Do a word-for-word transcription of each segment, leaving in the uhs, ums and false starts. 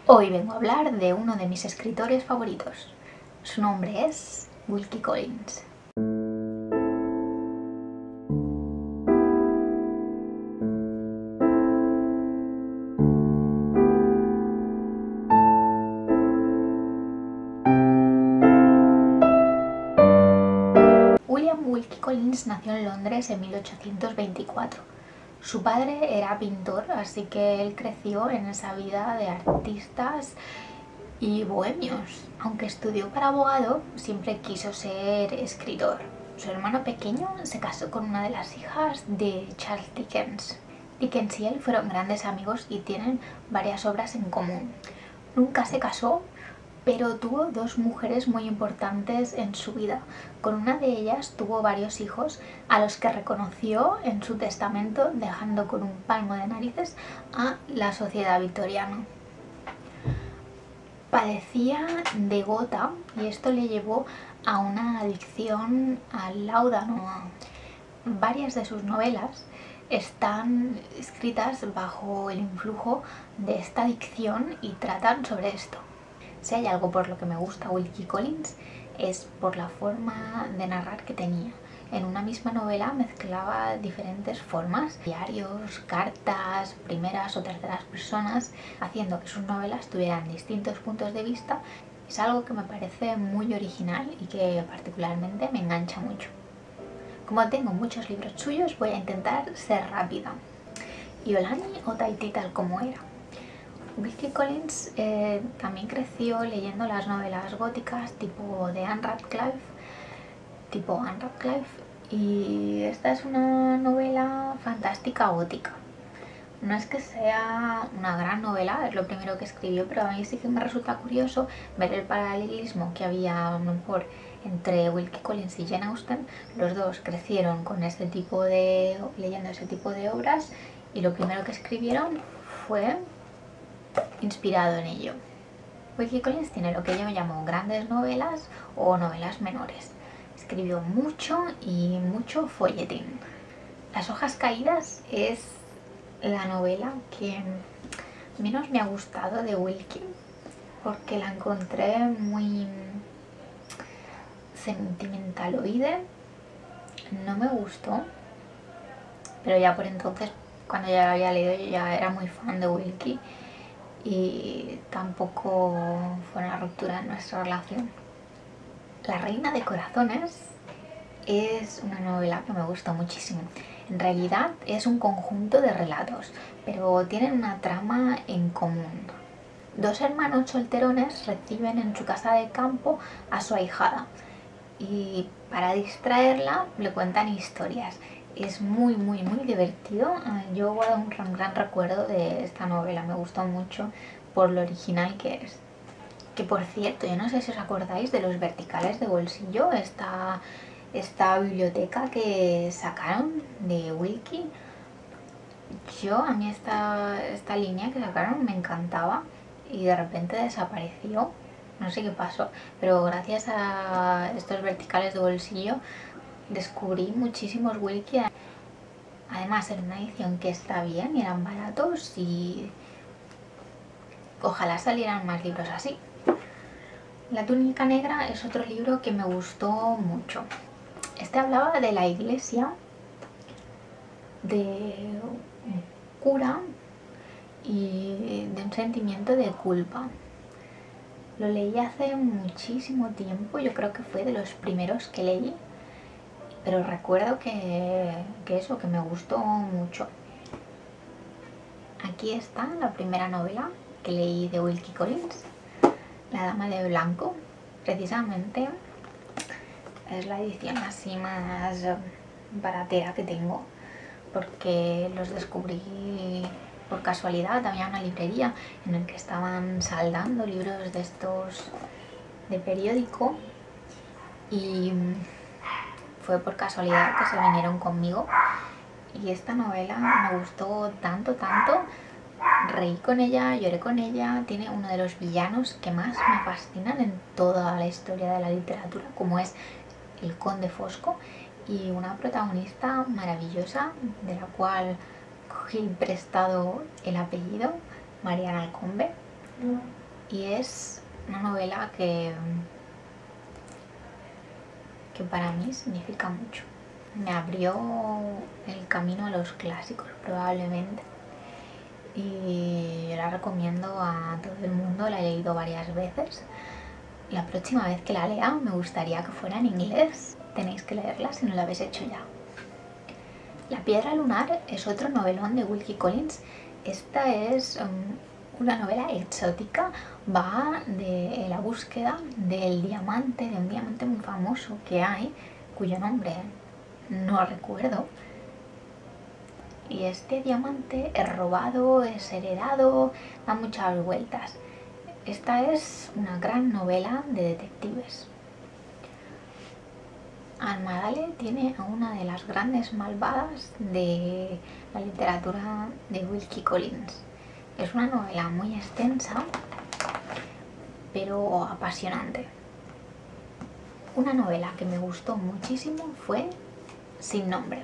Hoy vengo a hablar de uno de mis escritores favoritos. Su nombre es Wilkie Collins. William Wilkie Collins nació en Londres en mil ochocientos veinticuatro. Su padre era pintor, así que él creció en esa vida de artistas y bohemios. Aunque estudió para abogado, siempre quiso ser escritor. Su hermano pequeño se casó con una de las hijas de Charles Dickens. Dickens y él fueron grandes amigos y tienen varias obras en común. Nunca se casó, pero tuvo dos mujeres muy importantes en su vida. Con una de ellas tuvo varios hijos a los que reconoció en su testamento, dejando con un palmo de narices a la sociedad victoriana. Padecía de gota y esto le llevó a una adicción al láudano. Varias de sus novelas están escritas bajo el influjo de esta adicción y tratan sobre esto. Si hay algo por lo que me gusta Wilkie Collins es por la forma de narrar que tenía. En una misma novela mezclaba diferentes formas, diarios, cartas, primeras o terceras personas, haciendo que sus novelas tuvieran distintos puntos de vista. Es algo que me parece muy original y que particularmente me engancha mucho. Como tengo muchos libros suyos, voy a intentar ser rápida. Iolani o Tahiti tal como era. Wilkie Collins eh, también creció leyendo las novelas góticas tipo de Anne Radcliffe, tipo Anne Radcliffe, y esta es una novela fantástica gótica. No es que sea una gran novela, es lo primero que escribió, pero a mí sí que me resulta curioso ver el paralelismo que había a lo mejor entre Wilkie Collins y Jane Austen. Los dos crecieron con este tipo de, leyendo ese tipo de obras, y lo primero que escribieron fue inspirado en ello. Wilkie Collins tiene lo que yo llamo grandes novelas o novelas menores. Escribió mucho y mucho folletín. Las hojas caídas es la novela que menos me ha gustado de Wilkie, porque la encontré muy sentimentaloide. No me gustó, pero ya por entonces, cuando ya la había leído, yo ya era muy fan de Wilkie y tampoco fue una ruptura en nuestra relación. La Reina de Corazones es una novela que me gustó muchísimo. En realidad es un conjunto de relatos, pero tienen una trama en común. Dos hermanos solterones reciben en su casa de campo a su ahijada y para distraerla le cuentan historias. Es muy muy muy divertido. Yo guardo un gran, gran recuerdo de esta novela, me gustó mucho por lo original que es. Que por cierto, yo no sé si os acordáis de los verticales de bolsillo, esta, esta biblioteca que sacaron de Wilkie. Yo, a mí esta, esta línea que sacaron me encantaba y de repente desapareció. No sé qué pasó, pero gracias a estos verticales de bolsillo descubrí muchísimos Wilkie. Además era una edición que está bien y eran baratos, y ojalá salieran más libros así. La túnica negra es otro libro que me gustó mucho. Este hablaba de la iglesia, de un cura y de un sentimiento de culpa. Lo leí hace muchísimo tiempo, yo creo que fue de los primeros que leí, pero recuerdo que, que eso, que me gustó mucho. Aquí está la primera novela que leí de Wilkie Collins, La Dama de Blanco. Precisamente es la edición así más baratera que tengo, porque los descubrí por casualidad. Había una librería en la que estaban saldando libros de estos de periódico y fue por casualidad que se vinieron conmigo, y esta novela me gustó tanto, tanto, reí con ella, lloré con ella. Tiene uno de los villanos que más me fascinan en toda la historia de la literatura, como es el Conde Fosco, y una protagonista maravillosa de la cual cogí prestado el apellido, Mariana Alcombe. y es una novela que, que para mí significa mucho. Me abrió el camino a los clásicos probablemente, y la recomiendo a todo el mundo, la he leído varias veces. La próxima vez que la lea me gustaría que fuera en inglés, tenéis que leerla si no lo habéis hecho ya. La piedra lunar es otro novelón de Wilkie Collins. Esta es um, una novela exótica, va de la búsqueda del diamante, de un diamante muy famoso que hay, cuyo nombre no recuerdo. Y este diamante es robado, es heredado, da muchas vueltas. Esta es una gran novela de detectives. Alma Dale tiene a una de las grandes malvadas de la literatura de Wilkie Collins. Es una novela muy extensa, pero apasionante. Una novela que me gustó muchísimo fue Sin nombre.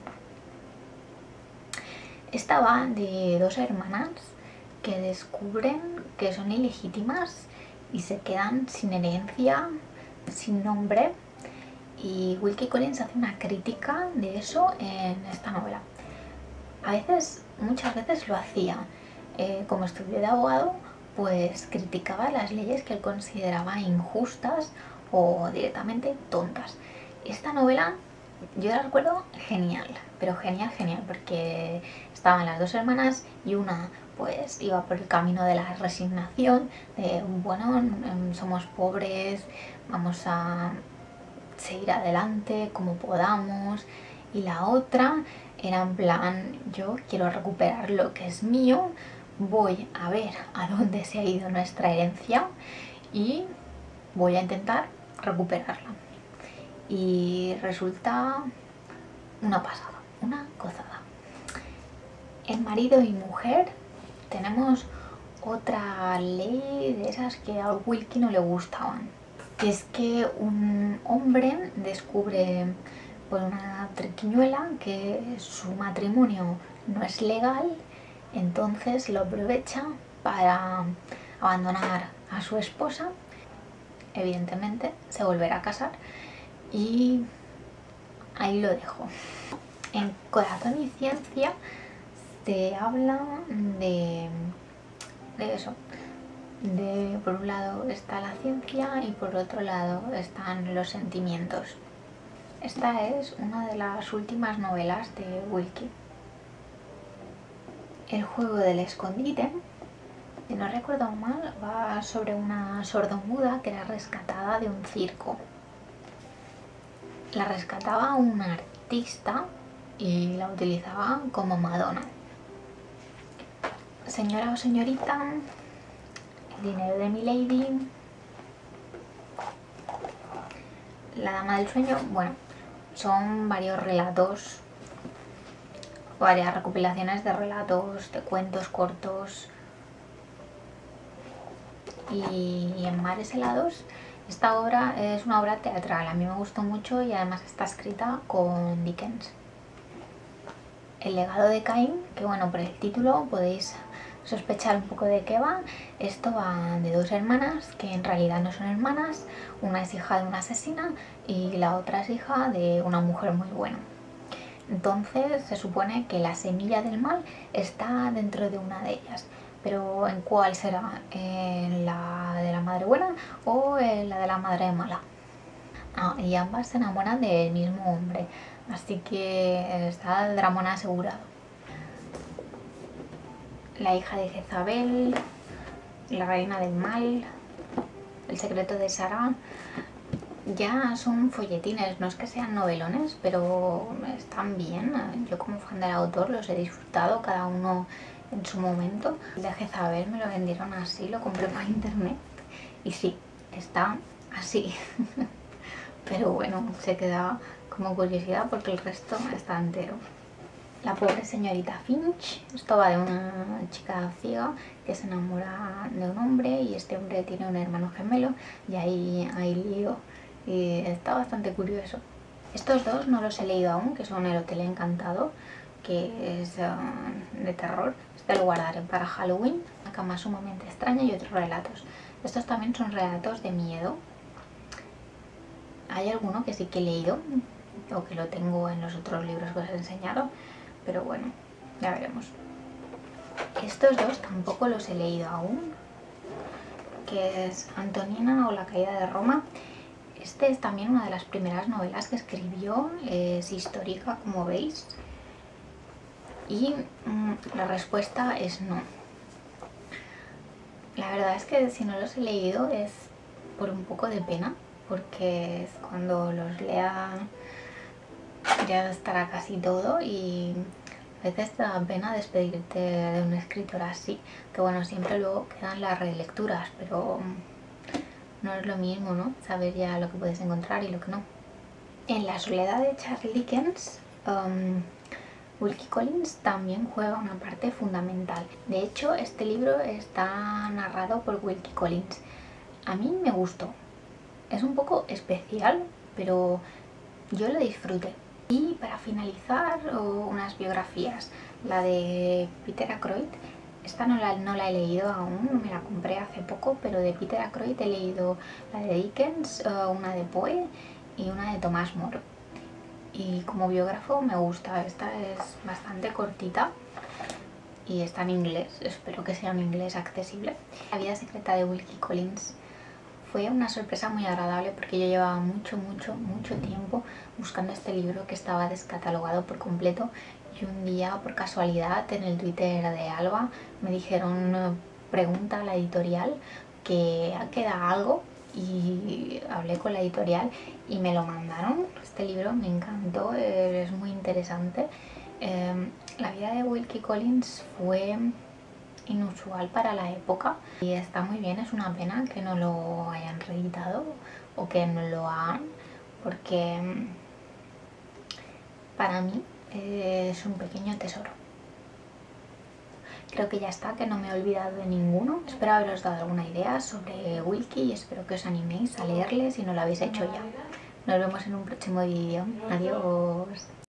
Esta va de dos hermanas que descubren que son ilegítimas y se quedan sin herencia, sin nombre. Y Wilkie Collins hace una crítica de eso en esta novela. A veces, muchas veces lo hacía. Eh, como estudió de abogado, pues criticaba las leyes que él consideraba injustas o directamente tontas. Esta novela yo la recuerdo genial, pero genial, genial, porque estaban las dos hermanas y una pues iba por el camino de la resignación, de bueno, somos pobres, vamos a seguir adelante como podamos, y la otra era en plan, yo quiero recuperar lo que es mío, voy a ver a dónde se ha ido nuestra herencia y voy a intentar recuperarla. Y resulta una pasada, una gozada. En Marido y Mujer tenemos otra ley de esas que a Wilkie no le gustaban. Es que un hombre descubre por una triquiñuela que su matrimonio no es legal, entonces lo aprovecha para abandonar a su esposa. Evidentemente se volverá a casar y ahí lo dejo. En Corazón y Ciencia se habla de, de eso. De, por un lado está la ciencia y por otro lado están los sentimientos. Esta es una de las últimas novelas de Wilkie. El juego del escondite, si no recuerdo mal, va sobre una sordomuda que era rescatada de un circo. La rescataba un artista y la utilizaba como Madonna. Señora o señorita, El dinero de mi lady, La dama del sueño, bueno, son varios relatos, varias recopilaciones de relatos, de cuentos cortos. Y en Mares helados, esta obra es una obra teatral, a mí me gustó mucho y además está escrita con Dickens. El legado de Caín, que bueno, por el título podéis sospechar un poco de qué va. Esto va de dos hermanas que en realidad no son hermanas, una es hija de una asesina y la otra es hija de una mujer muy buena. Entonces se supone que la semilla del mal está dentro de una de ellas, pero ¿en cuál será? ¿En la de la madre buena o en la de la madre mala? Ah, y ambas se enamoran del mismo hombre, así que está el dramón asegurado. La hija de Jezabel, La reina del mal, El secreto de Sara, ya son folletines, no es que sean novelones, pero están bien. Yo como fan del autor los he disfrutado, cada uno en su momento. El de Jezabel me lo vendieron así, lo compré por internet y sí, está así. Pero bueno, se queda como curiosidad porque el resto está entero. La pobre señorita Finch, esto va de una chica ciega que se enamora de un hombre y este hombre tiene un hermano gemelo y ahí hay lío y está bastante curioso. Estos dos no los he leído aún, que son El hotel encantado, que es uh, de terror. Este lo guardaré para Halloween. una cama sumamente extraña y otros relatos. Estos también son relatos de miedo. Hay alguno que sí que he leído o que lo tengo en los otros libros que os he enseñado, pero bueno, ya veremos. Estos dos tampoco los he leído aún, que es Antonina o la caída de Roma. Este es también una de las primeras novelas que escribió, es histórica como veis, y mmm, la respuesta es no. La verdad es que si no los he leído es por un poco de pena, porque cuando los lea ya estará casi todo y a veces te da pena despedirte de un escritor así, que bueno, siempre luego quedan las relecturas, pero no es lo mismo, ¿no? Saber ya lo que puedes encontrar y lo que no. En La soledad de Charles Dickens, um, Wilkie Collins también juega una parte fundamental. De hecho, este libro está narrado por Wilkie Collins. A mí me gustó. Es un poco especial, pero yo lo disfruté. Y para finalizar, unas biografías. La de Peter Ackroyd. Esta no la, no la he leído aún, me la compré hace poco, pero de Peter Ackroyd he leído la de Dickens, una de Poe y una de Thomas More. Y como biógrafo me gusta, esta es bastante cortita y está en inglés, espero que sea un inglés accesible. La vida secreta de Wilkie Collins fue una sorpresa muy agradable porque yo llevaba mucho, mucho, mucho tiempo buscando este libro que estaba descatalogado por completo y un día por casualidad en el Twitter de Alba me dijeron pregunta a la editorial que queda algo y hablé con la editorial y me lo mandaron. Este libro me encantó, es muy interesante. Eh, la vida de Wilkie Collins fue inusual para la época y está muy bien, es una pena que no lo hayan reeditado o que no lo hagan, porque para mí es un pequeño tesoro. Creo que ya está, que no me he olvidado de ninguno. Espero haberos dado alguna idea sobre Wilkie y espero que os animéis a leerle si no lo habéis hecho ya. Nos vemos en un próximo vídeo. Adiós.